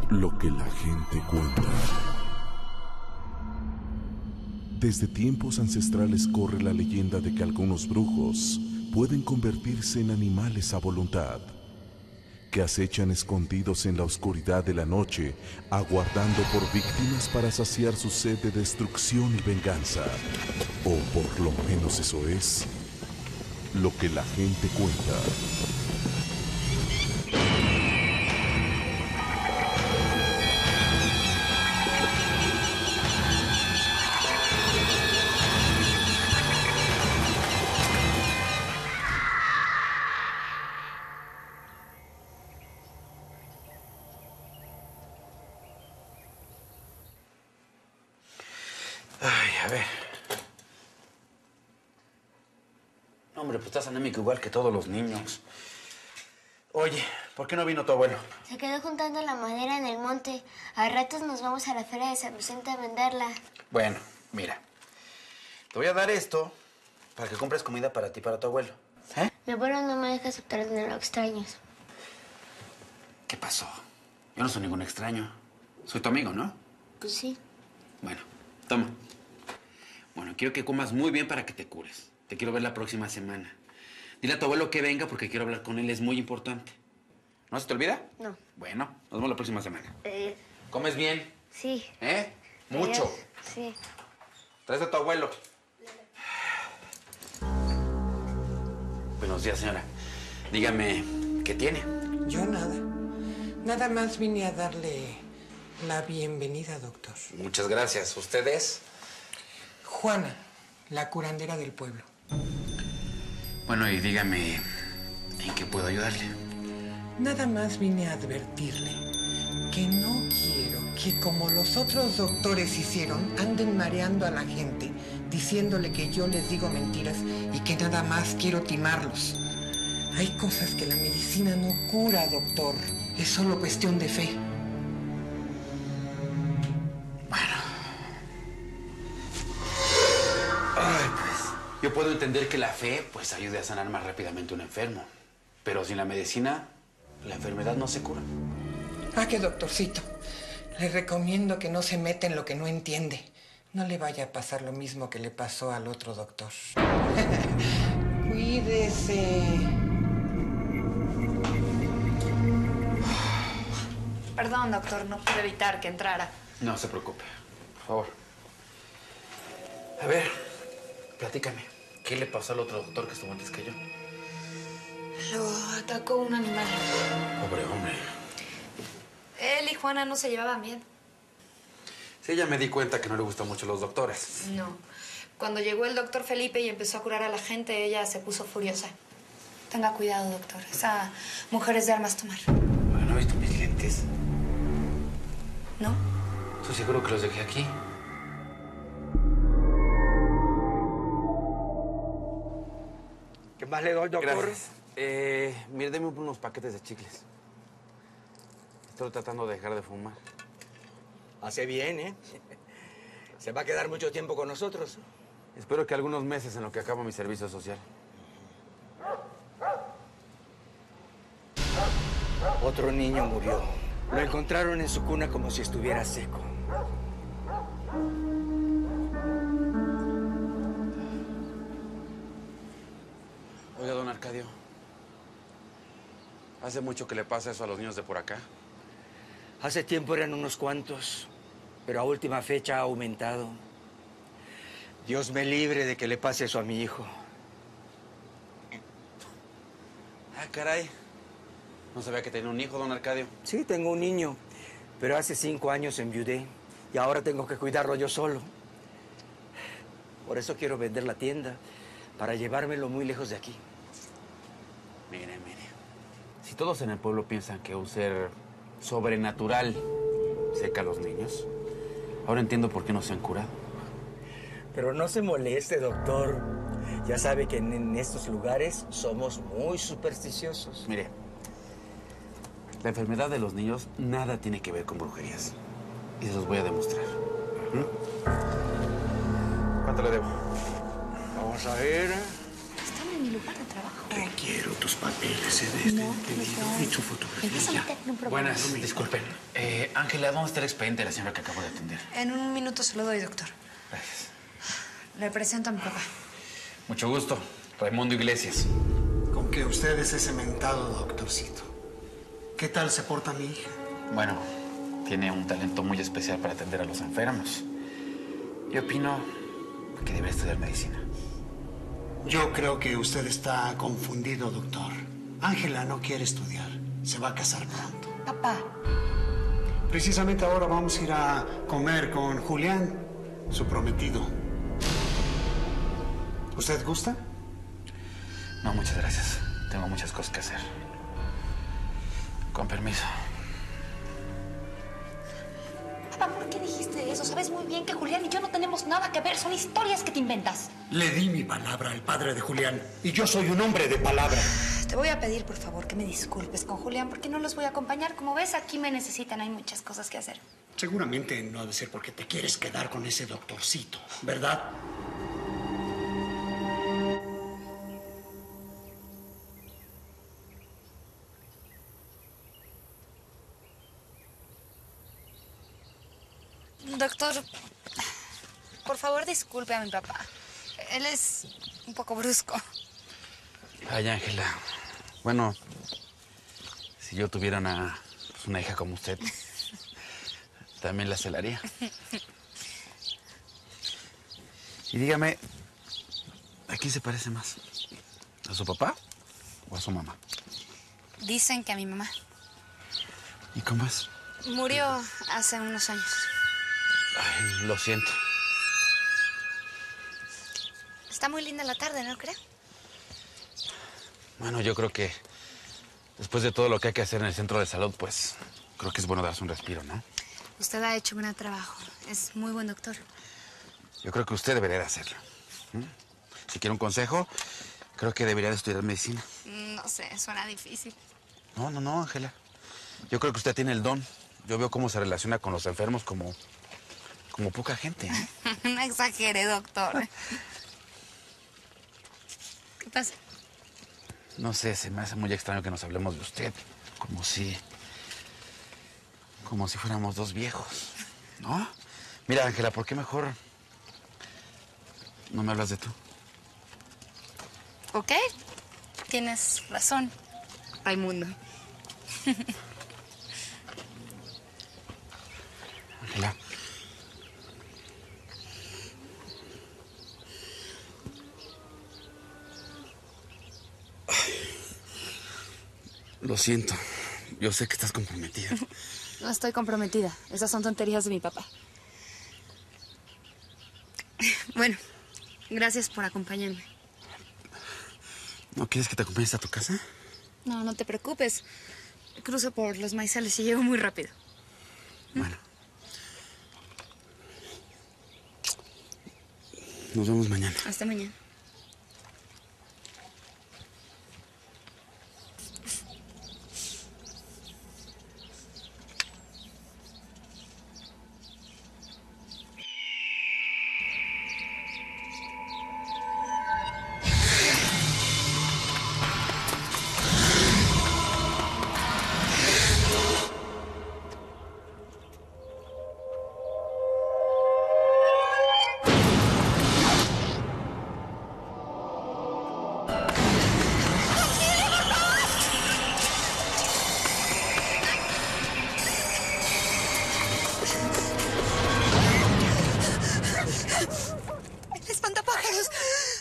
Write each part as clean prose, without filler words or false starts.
Lo que la gente cuenta. Desde tiempos ancestrales corre la leyenda de que algunos brujos pueden convertirse en animales a voluntad, que acechan escondidos en la oscuridad de la noche, aguardando por víctimas para saciar su sed de destrucción y venganza. O por lo menos eso es lo que la gente cuenta. Ay, a ver. No, hombre, pues estás anémico igual que todos los niños. Oye, ¿por qué no vino tu abuelo? Se quedó juntando la madera en el monte. A ratos nos vamos a la feria de San Vicente a venderla. Bueno, mira. Te voy a dar esto para que compres comida para ti y para tu abuelo. ¿Eh? Mi abuelo no me deja aceptar dinero extraños. ¿Qué pasó? Yo no soy ningún extraño. Soy tu amigo, ¿no? Pues sí. Bueno, toma. Bueno, quiero que comas muy bien para que te cures. Te quiero ver la próxima semana. Dile a tu abuelo que venga porque quiero hablar con él, es muy importante. ¿No se te olvida? No. Bueno, nos vemos la próxima semana. ¿Comes bien? Sí. ¿Eh? Mucho. Adiós. Sí. Traes a tu abuelo. Buenos días, señora. Dígame, ¿qué tiene? Yo nada. Nada más vine a darle la bienvenida, doctor. Muchas gracias. ¿Usted es? Juana, la curandera del pueblo. Bueno, y dígame, ¿en qué puedo ayudarle? Nada más vine a advertirle que no quiero que, como los otros doctores hicieron, anden mareando a la gente, diciéndole que yo les digo mentiras y que nada más quiero timarlos. Hay cosas que la medicina no cura, doctor. Es solo cuestión de fe. Bueno. Ay, pues, yo puedo entender que la fe, pues, ayude a sanar más rápidamente a un enfermo. Pero sin la medicina, la enfermedad no se cura. Ah, qué doctorcito. Le recomiendo que no se meta en lo que no entiende. No le vaya a pasar lo mismo que le pasó al otro doctor. Cuídese. Perdón, doctor, no pude evitar que entrara. No se preocupe, por favor. A ver, platícame. ¿Qué le pasó al otro doctor que estuvo antes que yo? Lo atacó un animal. Pobre hombre. Él y Juana no se llevaban bien. Sí, ya me di cuenta que no le gustan mucho los doctores. No. Cuando llegó el doctor Felipe y empezó a curar a la gente, ella se puso furiosa. Tenga cuidado, doctor. Esa mujer es de armas tomar. ¿No has visto mis lentes? ¿No? Estoy seguro que los dejé aquí. ¿Qué más le doy, doctor? Gracias. Mire, deme unos paquetes de chicles. Estoy tratando de dejar de fumar. Hace bien, ¿eh? ¿Se va a quedar mucho tiempo con nosotros? Espero que algunos meses en lo que acabo mi servicio social. Otro niño murió. Lo encontraron en su cuna como si estuviera seco. Oiga, don Arcadio. ¿Hace mucho que le pasa eso a los niños de por acá? Hace tiempo eran unos cuantos, pero a última fecha ha aumentado. Dios me libre de que le pase eso a mi hijo. Ah, caray. No sabía que tenía un hijo, don Arcadio. Sí, tengo un niño, pero hace 5 años enviudé y ahora tengo que cuidarlo yo solo. Por eso quiero vender la tienda, para llevármelo muy lejos de aquí. Mire, mire. Si todos en el pueblo piensan que un ser sobrenatural seca a los niños, ahora entiendo por qué no se han curado. Pero no se moleste, doctor. Ya sabe que en estos lugares somos muy supersticiosos. Mire, la enfermedad de los niños nada tiene que ver con brujerías. Y se los voy a demostrar. ¿Cuánto le debo? Vamos a ver. Están en mi lugar de trabajo. Quiero tus papeles en este entendido y tu fotografía. Buenas, disculpen. Ángela, ¿dónde está el expediente de la señora que acabo de atender? En un minuto se lo doy, doctor. Gracias. Le presento a mi papá. Mucho gusto. Raimundo Iglesias. Con que usted es ese mentado doctorcito. ¿Qué tal se porta mi hija? Bueno, tiene un talento muy especial para atender a los enfermos. Yo opino que debería estudiar medicina. Yo creo que usted está confundido, doctor. Ángela no quiere estudiar. Se va a casar pronto. Papá. Precisamente ahora vamos a ir a comer con Julián, su prometido. ¿Usted gusta? No, muchas gracias. Tengo muchas cosas que hacer. Con permiso. Papá, ¿por qué dijiste eso? Sabes muy bien que Julián y yo no tenemos nada que ver. Son historias que te inventas. Le di mi palabra al padre de Julián y yo soy un hombre de palabra. Te voy a pedir, por favor, que me disculpes con Julián porque no los voy a acompañar. Como ves, aquí me necesitan. Hay muchas cosas que hacer. Seguramente no ha de ser porque te quieres quedar con ese doctorcito, ¿verdad? Doctor, por favor, disculpe a mi papá. Él es un poco brusco. Ay, Ángela. Bueno, si yo tuviera una hija como usted, también la celaría. Y dígame, ¿a quién se parece más? ¿A su papá o a su mamá? Dicen que a mi mamá. ¿Y cómo es? Murió hace unos años. Ay, lo siento. Está muy linda la tarde, ¿no creo? Bueno, yo creo que después de todo lo que hay que hacer en el centro de salud, pues creo que es bueno darse un respiro, ¿no? Usted ha hecho un gran trabajo. Es muy buen doctor. Yo creo que usted debería de hacerlo. Si quiere un consejo, creo que debería de estudiar medicina. No sé, suena difícil. No, Ángela. Yo creo que usted tiene el don. Yo veo cómo se relaciona con los enfermos como poca gente, ¿eh? No exagere, doctor. ¿Qué pasa? No sé, se me hace muy extraño que nos hablemos de usted. Como si fuéramos dos viejos, ¿no? Mira, Ángela, ¿por qué mejor no me hablas de tú? Ok, tienes razón, Raimundo. Ángela. Lo siento. Yo sé que estás comprometida. No estoy comprometida. Esas son tonterías de mi papá. Bueno, gracias por acompañarme. ¿No quieres que te acompañe a tu casa? No, no te preocupes. Cruzo por los maizales y llego muy rápido. Bueno. Nos vemos mañana. Hasta mañana. ¡Espantapájaros!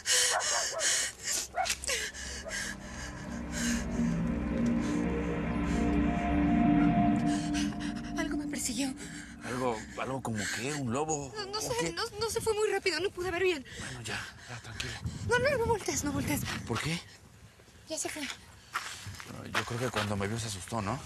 Algo me persiguió. ¿Algo como qué? ¿Un lobo? No sé, no se fue muy rápido, no pude ver bien. Bueno, ya, tranquila. No voltees, no voltees. ¿Por qué? Ya se fue. Yo creo que cuando me vio se asustó, ¿no?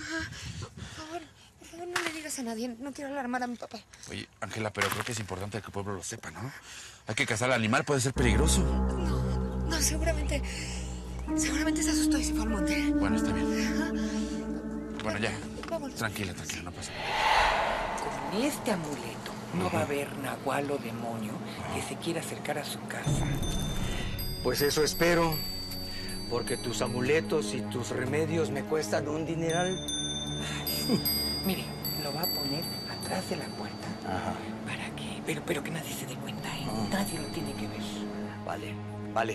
Por favor, no le digas a nadie. No quiero alarmar a mi papá. Oye, Ángela, pero creo que es importante que el pueblo lo sepa, ¿no? Hay que cazar al animal, puede ser peligroso. No, seguramente se asustó y se fue al monte. Bueno, está bien. Bueno, ya. Vámonos. Tranquila, no pasa nada. Con este amuleto no va a haber nahual o demonio que se quiera acercar a su casa. Pues eso espero, Porque tus amuletos y tus remedios me cuestan un dineral. Mire, lo va a poner atrás de la puerta. Ajá. ¿Para qué? Pero que nadie se dé cuenta, ¿eh? Nadie lo tiene que ver. Vale, vale.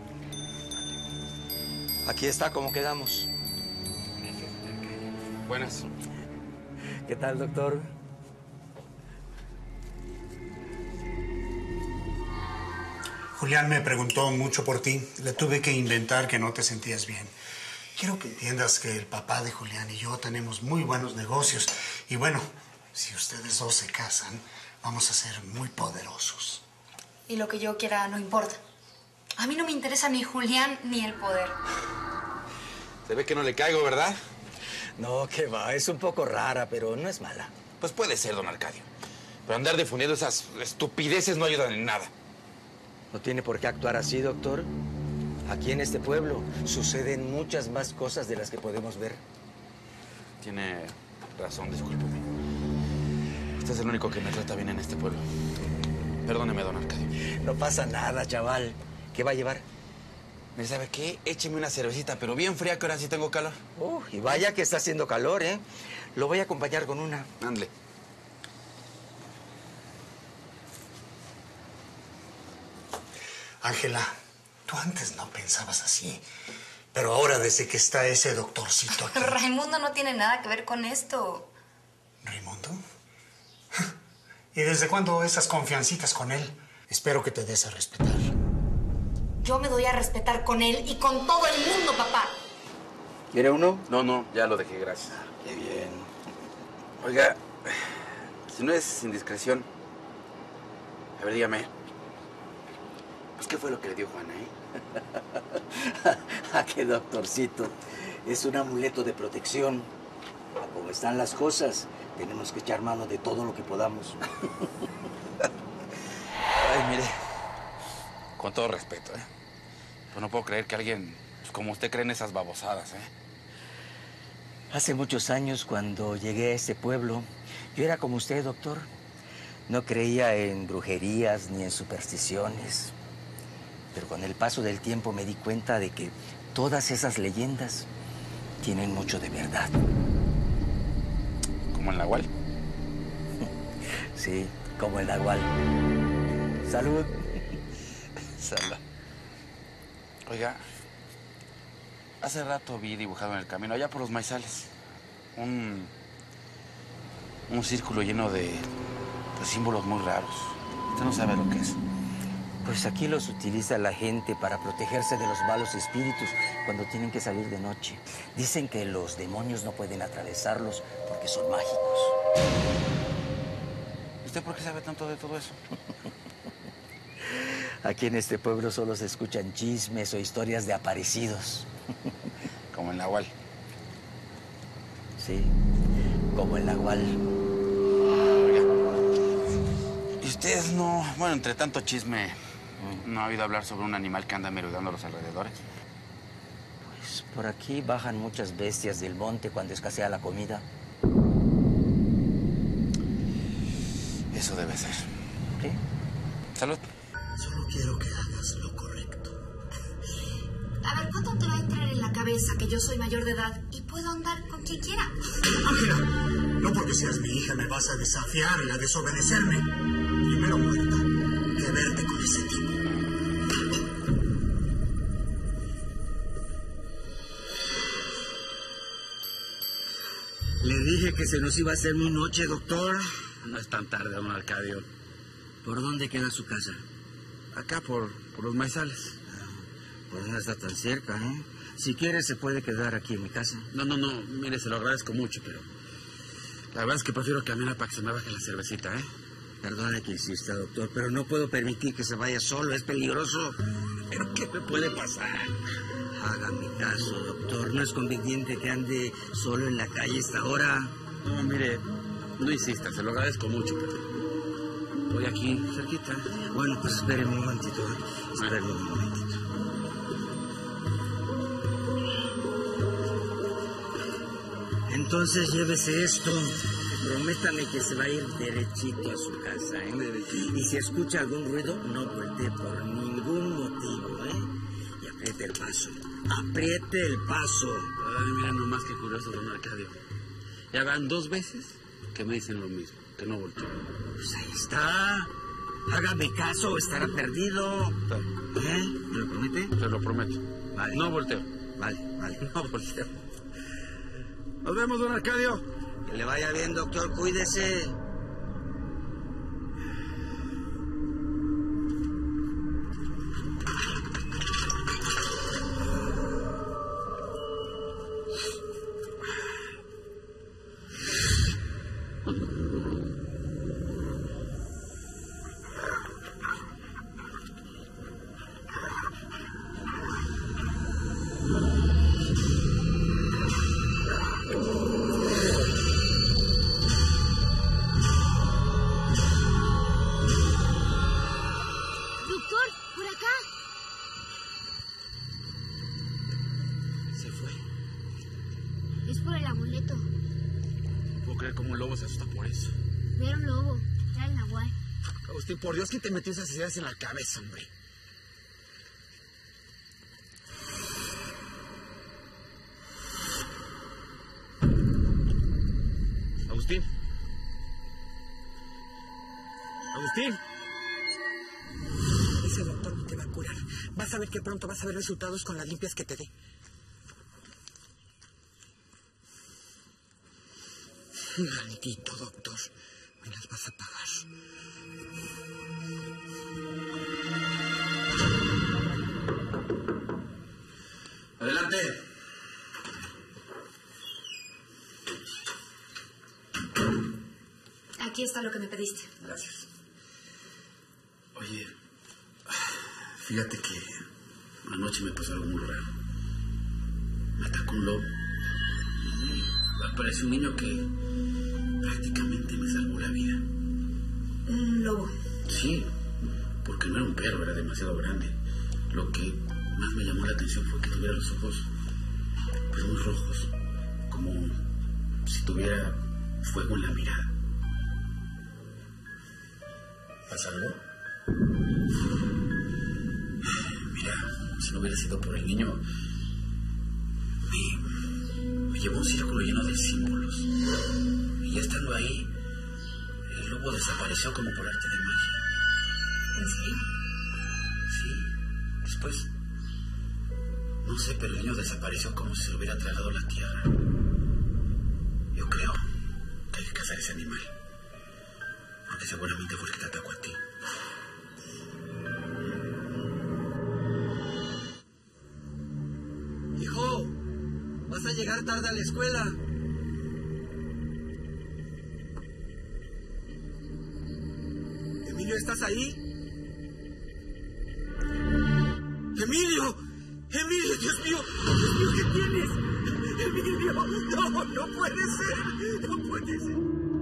Aquí está como quedamos. Buenas. ¿Qué tal, doctor? Julián me preguntó mucho por ti. Le tuve que inventar que no te sentías bien. Quiero que entiendas que el papá de Julián y yo tenemos muy buenos negocios. Y bueno, si ustedes dos se casan, vamos a ser muy poderosos. Y lo que yo quiera no importa. A mí no me interesa ni Julián ni el poder. Se ve que no le caigo, ¿verdad? No, que va. Es un poco rara, pero no es mala. Pues puede ser, don Arcadio. Pero andar difundiendo esas estupideces no ayudan en nada. No tiene por qué actuar así, doctor. Aquí en este pueblo suceden muchas más cosas de las que podemos ver. Tiene razón, discúlpeme. Usted es el único que me trata bien en este pueblo. Perdóneme, don Arcadio. No pasa nada, chaval. ¿Qué va a llevar? ¿Me sabe qué? Écheme una cervecita, pero bien fría, que ahora sí tengo calor. Y vaya que está haciendo calor, ¿eh? Lo voy a acompañar con una. Ándale. Ángela, tú antes no pensabas así. Pero ahora, desde que está ese doctorcito aquí... Raimundo no tiene nada que ver con esto. ¿Raimundo? ¿Y desde cuándo esas confiancitas con él? Espero que te des a respetar. Yo me doy a respetar con él y con todo el mundo, papá. ¿Quiere uno? No, ya lo dejé, gracias. Qué bien. Oiga, si no es indiscreción, a ver, dígame, pues, ¿qué fue lo que le dio Juana, ¿A qué doctorcito? Es un amuleto de protección. Como están las cosas, tenemos que echar mano de todo lo que podamos. Ay, mire, con todo respeto, pues no puedo creer que alguien pues, como usted cree en esas babosadas, Hace muchos años, cuando llegué a este pueblo, yo era como usted, doctor. No creía en brujerías ni en supersticiones. Pero con el paso del tiempo me di cuenta de que todas esas leyendas tienen mucho de verdad. Como el Nahual. Sí, como el Nahual. Salud. Salud. Oiga, hace rato vi dibujado en el camino, allá por los maizales, un círculo lleno de pues, símbolos muy raros. Usted no sabe lo que es. Pues aquí los utiliza la gente para protegerse de los malos espíritus cuando tienen que salir de noche. Dicen que los demonios no pueden atravesarlos porque son mágicos. ¿Usted por qué sabe tanto de todo eso? Aquí en este pueblo solo se escuchan chismes o historias de aparecidos. Como el Nahual. Sí, como el Nahual. ¿Y ustedes no, bueno, entre tanto chisme, no ha oído hablar sobre un animal que anda merodeando a los alrededores? Pues por aquí bajan muchas bestias del monte cuando escasea la comida. Eso debe ser. ¿Qué? Salud. Solo quiero que hagas lo correcto. A ver, ¿cuánto te va a entrar en la cabeza que yo soy mayor de edad y puedo andar con quien quiera? Ángela, no porque seas mi hija me vas a desafiar y a desobedecerme. Primero muerta que verte con ese tipo. Le dije que se nos iba a hacer muy noche, doctor. No es tan tarde, don Arcadio. ¿Por dónde queda su casa? Acá por los maizales. Pues no está tan cerca, ¿eh? Si quiere, se puede quedar aquí en mi casa. No, mire, se lo agradezco mucho, pero la verdad es que prefiero caminar para que se me baje la cervecita, Perdone que insista, doctor, pero no puedo permitir que se vaya solo. Es peligroso. ¿Pero qué me puede pasar? Hágame caso, doctor. No es conveniente que ande solo en la calle esta hora. No, mire, no insista, se lo agradezco mucho, pero voy aquí, cerquita. Bueno, pues espéreme un momentito. Espéreme un momentito. Entonces llévese esto. Prométame que se va a ir derechito a su casa, Y si escucha algún ruido, no voltee por ningún motivo, Y apriete el paso. Apriete el paso. Ay, mira nomás qué curioso, don Arcadio. Ya van 2 veces que me dicen lo mismo, que no volteo. Pues ahí está. Hágame caso o estará perdido. ¿Eh? ¿Me lo promete? Te lo prometo. Vale. No volteo. Vale. No volteo. Nos vemos, don Arcadio. Que le vaya bien, doctor. Cuídese. Por Dios, ¿quién te metió esas ideas en la cabeza, hombre? Agustín. Agustín. Ese doctor no te va a curar. Vas a ver que pronto vas a ver resultados con las limpias que te dé. Maldito doctor. Me las vas a pagar. Adelante. Aquí está lo que me pediste. Gracias. Oye, fíjate que anoche me pasó algo muy raro. Me atacó un lobo. Y apareció un niño que prácticamente me salvó la vida. ¿Un lobo? Sí, porque no era un perro, era demasiado grande. Lo que más me llamó la atención fue que tuviera los ojos pues muy rojos, como si tuviera fuego en la mirada. ¿Pasa algo? Mira, si no hubiera sido por el niño, me llevó a un círculo lleno de símbolos. Y ya estando ahí, el lobo desapareció como por arte de magia. ¿En serio? Sí. Después, no sé, pero el niño desapareció como si se lo hubiera tragado la tierra. Yo creo que hay que cazar ese animal, porque seguramente fue el que te atacó a ti. Hijo, vas a llegar tarde a la escuela. Emilio, ¿estás ahí? ¡Emilio! ¡Emilio, Dios mío! ¡Dios mío, qué tienes! ¡Emilio! ¡No, no puede ser! ¡No puede ser!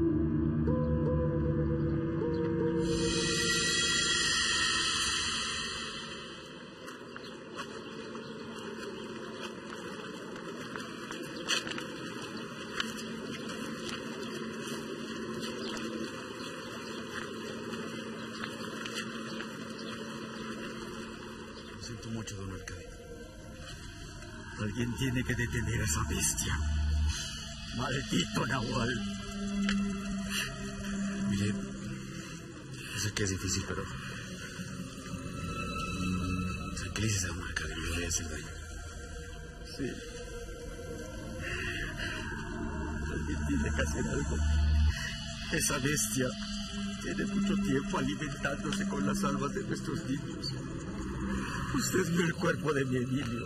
Mucho, don Arcadio. Alguien tiene que detener a esa bestia. Maldito Nahual. Mire, yo sé que es difícil, pero tranquilícese, don Arcadio, no le voy a hacer daño. Sí. Alguien tiene que hacer algo. Esa bestia tiene mucho tiempo alimentándose con las almas de nuestros niños. Usted vio el cuerpo de mi Emilio.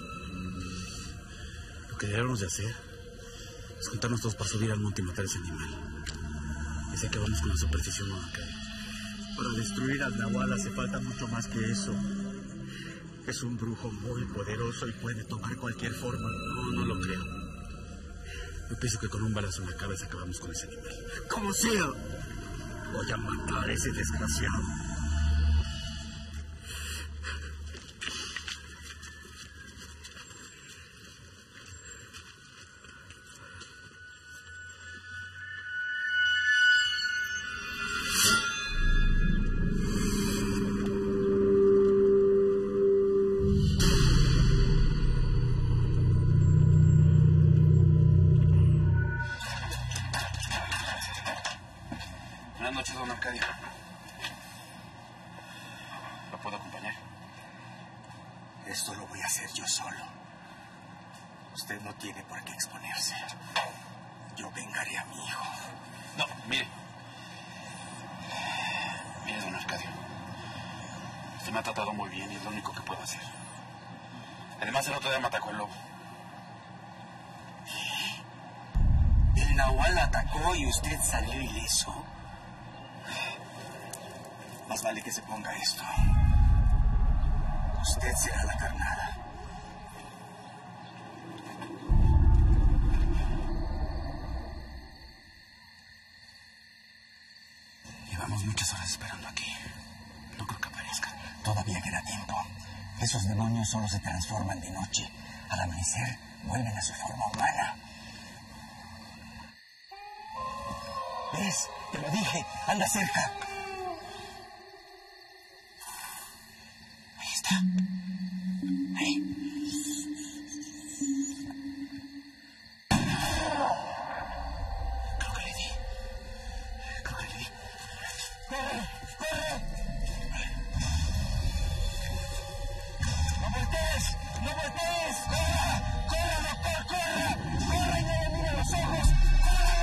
Lo que debemos de hacer es juntarnos todos para subir al monte y matar a ese animal. Y sé que vamos con la superstición, don Arcadio. Para destruir al Nahual hace falta mucho más que eso. Es un brujo muy poderoso y puede tomar cualquier forma. No lo creo. Yo pienso que con un balazo en la cabeza acabamos con ese animal. Como sea, voy a matar a ese desgraciado. noches, don Arcadio. ¿Lo puedo acompañar? Esto lo voy a hacer yo solo. Usted no tiene por qué exponerse. Yo vengaré a mi hijo. No, mire. Mire, don Arcadio. Usted me ha tratado muy bien y es lo único que puedo hacer. Además, el otro día me atacó el lobo. El nahual lo atacó y usted salió ileso. Más vale que se ponga esto. Usted será la carnada. Llevamos muchas horas esperando aquí. No creo que aparezcan. Todavía queda tiempo. Esos demonios solo se transforman de noche. Al amanecer, vuelven a su forma humana. ¿Ves? Te lo dije. Anda cerca. Ahí está. Ahí. Creo que le di. ¡Corre! ¡Corre! ¡No voltees! ¡No voltees! ¡Corra! ¡Corra, doctor! ¡Corra! ¡Corra y no le mire los ojos! ¡Corra,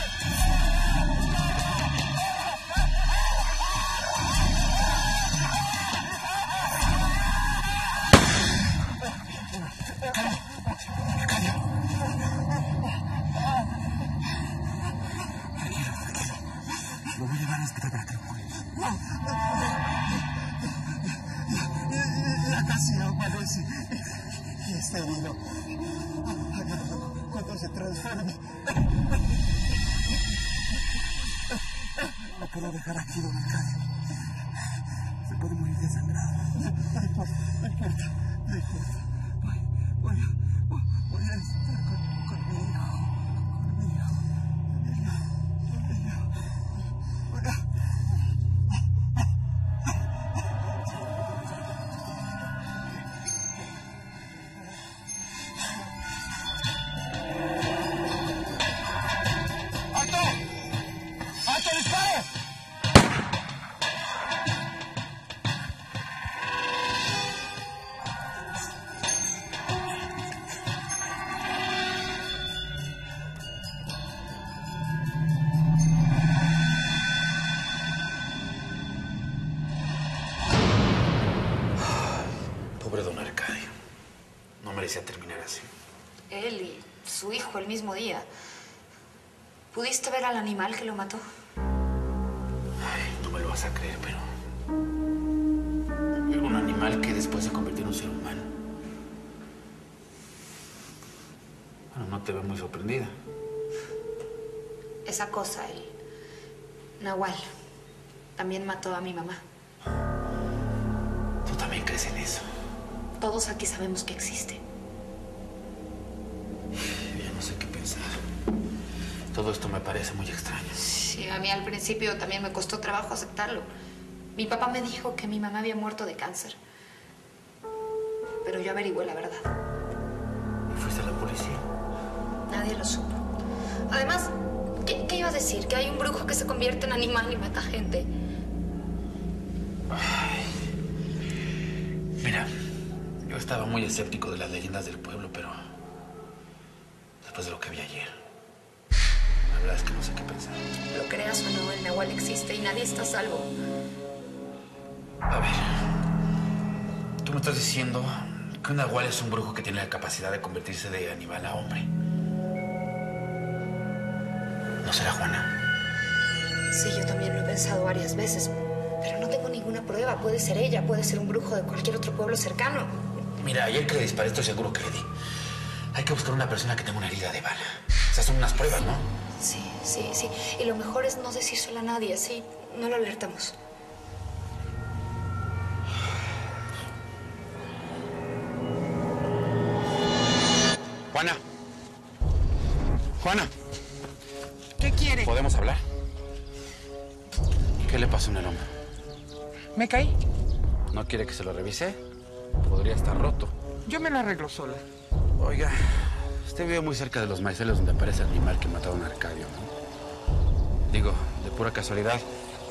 lo voy a llevar al hospital para que lo cuiden. Ya casi amanece y está herido. Cuando se transforme. No puedo dejar aquí, don Arcadio. Se puede morir desangrado. No importa. Voy a estar con mi hijo. Pobre don Arcadio. No merecía terminar así. Él y su hijo el mismo día. ¿Pudiste ver al animal que lo mató? Ay, no me lo vas a creer, pero... Era un animal que después se convirtió en un ser humano. Bueno, no te veo muy sorprendida. Esa cosa, el nahual, también mató a mi mamá. ¿Tú también crees en eso? Todos aquí sabemos que existe. Ya no sé qué pensar. Todo esto me parece muy extraño. Sí, a mí al principio también me costó trabajo aceptarlo. Mi papá me dijo que mi mamá había muerto de cáncer. Pero yo averigüé la verdad. ¿Y fuiste a la policía? Nadie lo supo. Además, ¿qué iba a decir? ¿Que hay un brujo que se convierte en animal y mata gente? Ay. Mira, yo estaba muy escéptico de las leyendas del pueblo, pero... después de lo que vi ayer, la verdad es que no sé qué pensar. Lo creas o no, el nahual existe y nadie está a salvo. A ver, tú me estás diciendo que un nahual es un brujo que tiene la capacidad de convertirse de animal a hombre. ¿No será Juana? Sí, yo también lo he pensado varias veces, pero no tengo ninguna prueba. Puede ser ella, puede ser un brujo de cualquier otro pueblo cercano. Mira, ayer que le disparé estoy seguro que le di. Hay que buscar una persona que tenga una herida de bala. O sea, son unas pruebas, ¿no? Sí. Y lo mejor es no decírselo a nadie, así no lo alertamos. Juana. Juana. ¿Qué quiere? ¿Podemos hablar? ¿Qué le pasó en el hombro? ¿Me caí? ¿No quiere que se lo revise? Podría estar roto. Yo me la arreglo sola. Oiga, usted vive muy cerca de los maiceles donde aparece el animal que mató a don Arcadio, ¿no? Digo, de pura casualidad,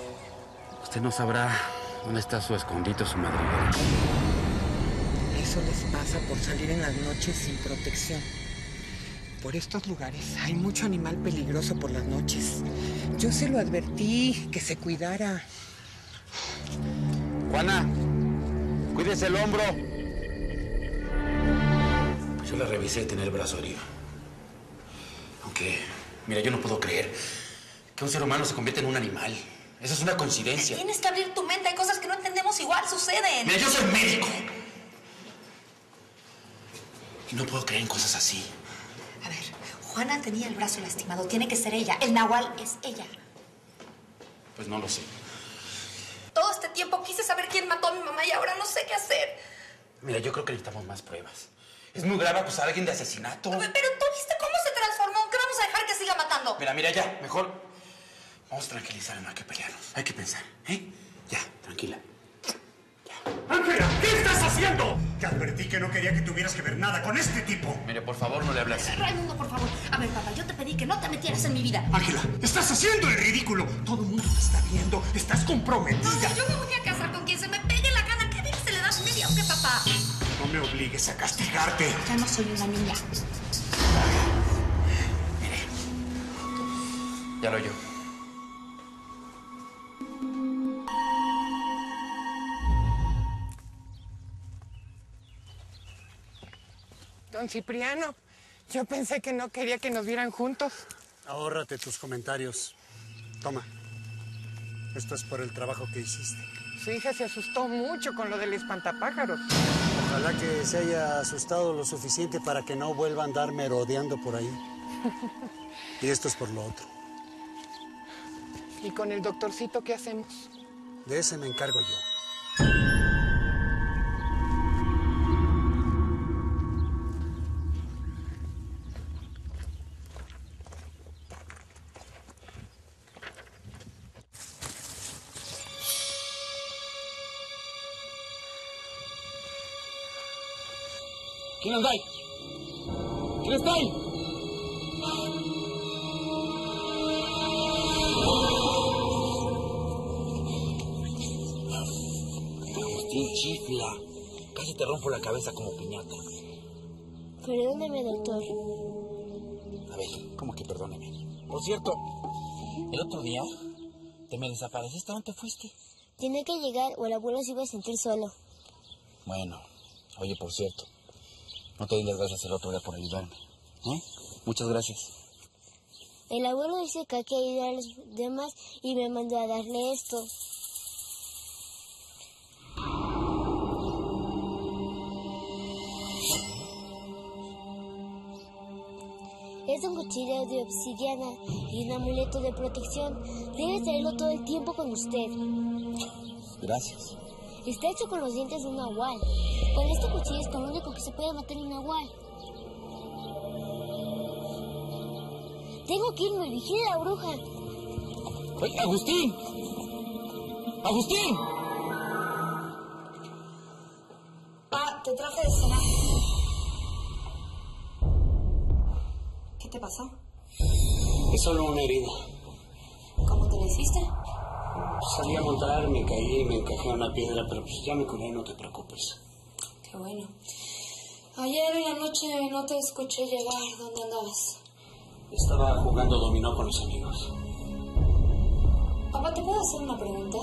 Usted no sabrá dónde está su escondite o su madriguera. Eso les pasa por salir en las noches sin protección. Por estos lugares hay mucho animal peligroso por las noches. Yo se lo advertí, que se cuidara. Juana, cuídese el hombro. Yo la revisé y tenía el brazo herido. Aunque, mira, yo no puedo creer que un ser humano se convierta en un animal. Eso es una coincidencia. Tienes que abrir tu mente. Hay cosas que no entendemos igual, suceden. Mira, yo soy médico. Y no puedo creer en cosas así. A ver, Juana tenía el brazo lastimado. Tiene que ser ella. El nahual es ella. Pues no lo sé. Todo este tiempo quise saber quién mató a mi mamá y ahora no sé qué hacer. Mira, yo creo que necesitamos más pruebas. Es muy grave acusar a alguien de asesinato. Pero tú viste cómo se transformó. ¿Qué vamos a dejar que siga matando? Mira, ya, mejor vamos a tranquilizar, no hay que pelearnos. Hay que pensar, ¿eh? Ya, tranquila. ¡Ángela! ¿Qué estás haciendo? Te advertí que no quería que tuvieras que ver nada con este tipo. Mire, por favor, no le hables así. Raimundo, por favor. A ver, papá, yo te pedí que no te metieras en mi vida. Ángela, estás haciendo el ridículo. Todo el mundo te está viendo. Estás comprometida. No, yo me voy a casar con quien se me pegue la gana. ¿Qué bien se le da a media o qué, papá? No me obligues a castigarte. Ya no soy una niña. Mire, ya lo oyó. Don Cipriano, yo pensé que no quería que nos vieran juntos. Ahórrate tus comentarios. Toma. Esto es por el trabajo que hiciste. Su hija se asustó mucho con lo del espantapájaros. Ojalá que se haya asustado lo suficiente para que no vuelva a andar merodeando por ahí. Y esto es por lo otro. ¿Y con el doctorcito qué hacemos? De ese me encargo yo. ¿Quién anda ahí? ¿Quién está ahí? Agustín, chifla. Casi te rompo la cabeza como piñata. Perdóneme, doctor. A ver, ¿cómo que perdóneme? Por cierto, el otro día te me desapareciste. ¿A dónde fuiste? Tiene que llegar o el abuelo se iba a sentir solo. Bueno, oye, por cierto, no te di las gracias el otro día por ayudarme. Muchas gracias. El abuelo dice que hay que ayudar a los demás y me mandó a darle esto. Es un cuchillo de obsidiana y un amuleto de protección. Debe traerlo todo el tiempo con usted. Gracias. Está hecho con los dientes de un nahual. Con este cuchillo es con lo único que se puede matar un nahual. Tengo que irme, vigile la bruja. ¡Oye, Agustín! ¡Agustín! Pa, te traje de cenar. ¿Qué te pasó? Es solo una herida. ¿Cómo te lo hiciste? Salí a montar, me caí y me encajé a una piedra, pero pues ya me curé, no te preocupes. Qué bueno. Ayer en la noche no te escuché llegar. ¿Dónde andabas? Estaba jugando dominó con los amigos. Papá, ¿te puedo hacer una pregunta?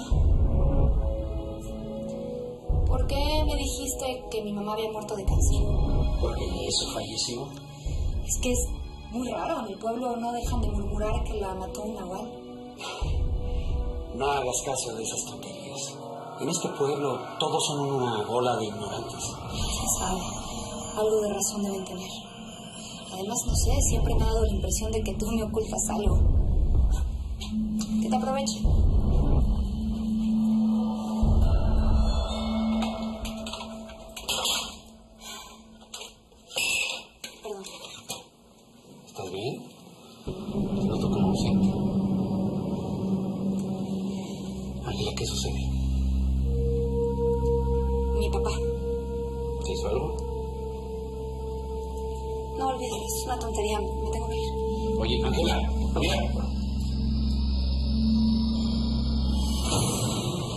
¿Por qué me dijiste que mi mamá había muerto de cáncer? Porque eso falleció. Es que es muy raro. En el pueblo no dejan de murmurar que la mató un nahual. No hagas caso de esas tonterías. En este pueblo todos son una bola de ignorantes. Se sabe. Algo de razón deben tener. Además, no sé, siempre me ha dado la impresión de que tú me ocultas algo. Que te aproveche. Perdón. ¿Estás bien? Te noto como ausente. Ángela, ¿qué sucede? Mi papá. ¿Te hizo algo? No olvides, es una tontería. Me tengo que ir. Oye, Ángela, mira.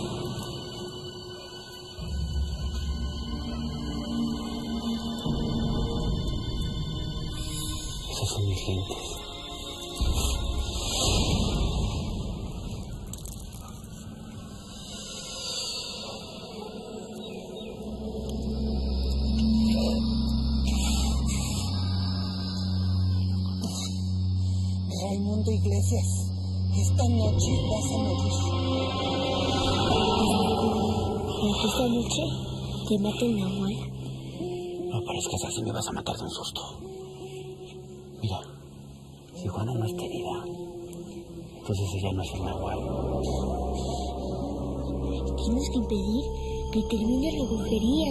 Raimundo Iglesias, esta noche vas a morir. ¿Para que esta noche te mate el nahual? No parezcas así, me vas a matar de un susto. Mira, si Juana no está herida, entonces ella no es el nahual. Tienes que impedir que termine la brujería.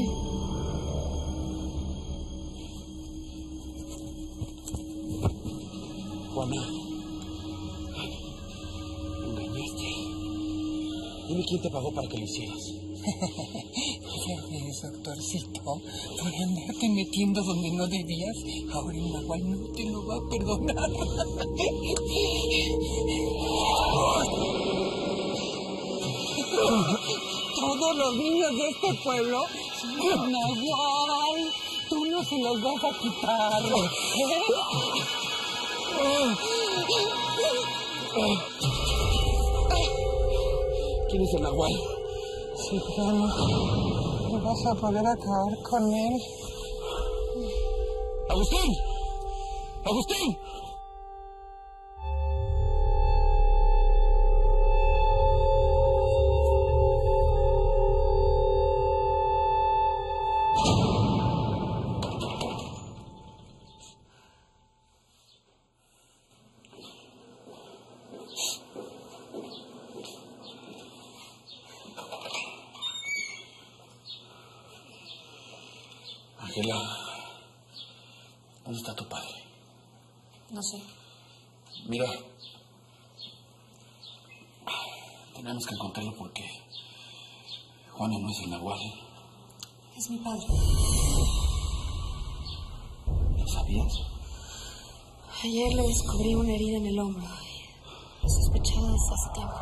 Juana, me engañaste. Dime quién te pagó para que lo hicieras. Ya ves, doctorcito, por andarte metiendo donde no debías, ahora el nahual no te lo va a perdonar. Todos los niños de este pueblo son nahual. Tú no se los vas a quitar. ¿Quién es el nahual? Cipriano, no vas a poder acabar con él. ¡Agustín! ¡Agustín! Ángela, ¿dónde está tu padre? No sé. Mira, tenemos que encontrarlo porque Juana no es el nahual. Es mi padre. ¿Lo sabías? Ayer le descubrí una herida en el hombro. Lo sospechaba desde hace tiempo.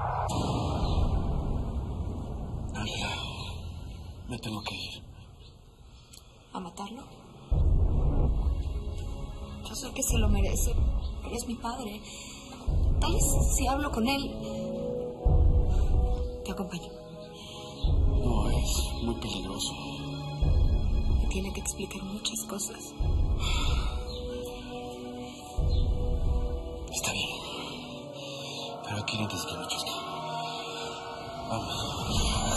Ángela, me tengo que ir. ¿A matarlo? Yo sé que se lo merece, pero es mi padre. Tal vez si hablo con él... Te acompaño. No, es muy peligroso. Me tiene que explicar muchas cosas. Está bien. Pero aquí antes que anochezca. Vamos.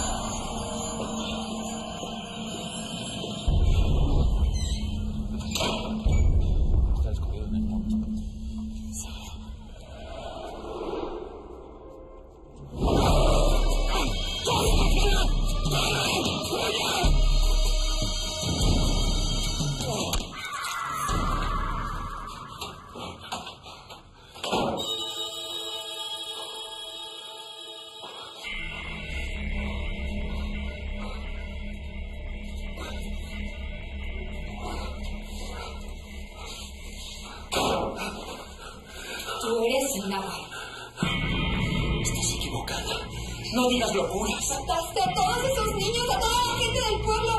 Tú eres el nahual. Estás equivocada. No digas locuras. Mataste a todos esos niños, a toda la gente del pueblo.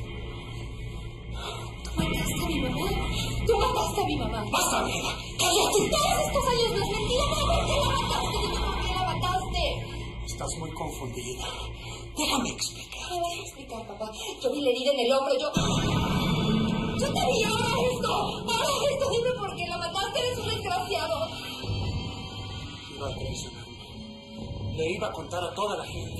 Tú mataste a mi mamá. Tú mataste a mi mamá. ¡Basta, Ángela! ¡Cállate! Todos estos años no es mentira, pero ¿por qué la mataste? Dime por qué la mataste. Estás muy confundida. Déjame explicar. ¿Me vas a explicar, papá? Yo vi la herida en el hombro, yo te vi, ahora esto, dime por qué la mataste, eres un desgraciado. Iba a traicionarme. Le iba a contar a toda la gente.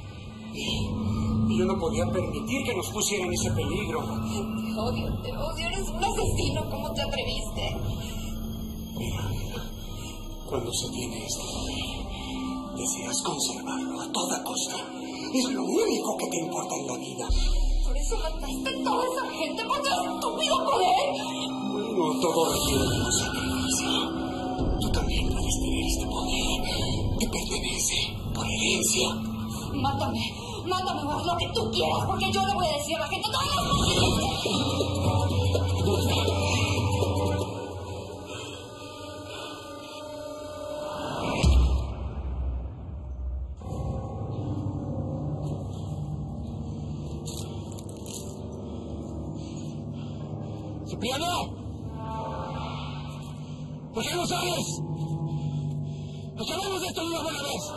Y yo no podía permitir que nos pusieran ese peligro. Te odio, eres un asesino, ¿cómo te atreviste? Mira, cuando se tiene este poder, deseas conservarlo a toda costa. Es lo único que te importa en la vida. Por eso mataste a toda esa gente, por tu estúpido poder. Bueno, todo requiere de un sacrificio. Tú también puedes tener este poder. Te pertenece por herencia. Mátame, o haz lo que tú quieras, porque yo le voy a decir a la gente todo. ¡Cipriano! ¿Por qué no sabes? ¡Nos hablamos de esto de una buena vez!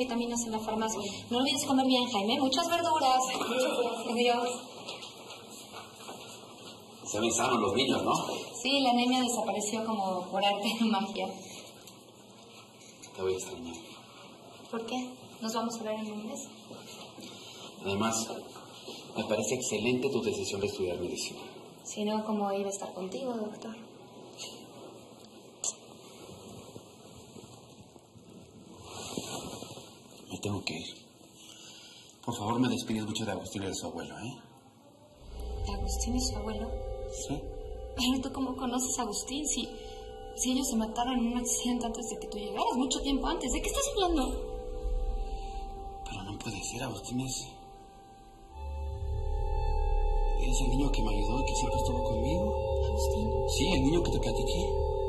vitaminas en la farmacia. No olvides comer bien, Jaime. Muchas verduras. Adiós. Se ven sanos los niños, ¿no? Sí, la anemia desapareció como por arte de magia. Te voy a extrañar. ¿Por qué? Nos vamos a ver en un mes. Además, me parece excelente tu decisión de estudiar medicina. Si no, ¿cómo iba a estar contigo, doctor? Me tengo que ir. Por favor, me despides mucho de Agustín y de su abuelo, ¿eh? ¿De Agustín y su abuelo? Sí. Pero tú, ¿cómo conoces a Agustín? Si ellos se mataron en un accidente antes de que tú llegaras, mucho tiempo antes. ¿De qué estás hablando? Pero no puede ser, Agustín es el niño que me ayudó y que siempre estuvo conmigo. ¿Agustín? Sí, el niño que te platiqué.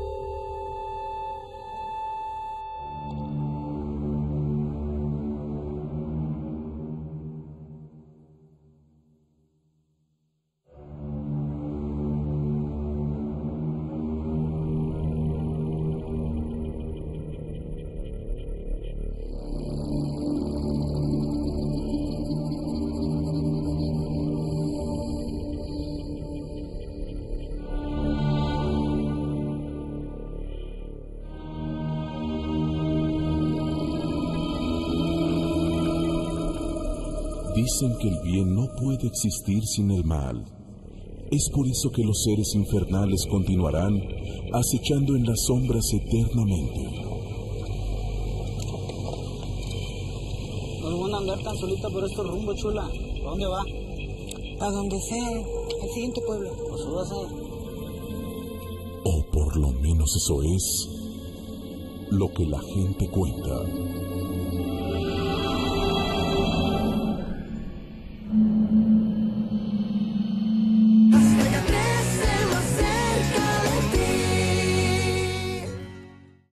Dicen que el bien no puede existir sin el mal. Es por eso que los seres infernales continuarán acechando en las sombras eternamente. No van a andar tan solita por estos rumbos, chula. ¿A dónde va? A donde sea, al siguiente pueblo. Pues súbase. O por lo menos eso es lo que la gente cuenta.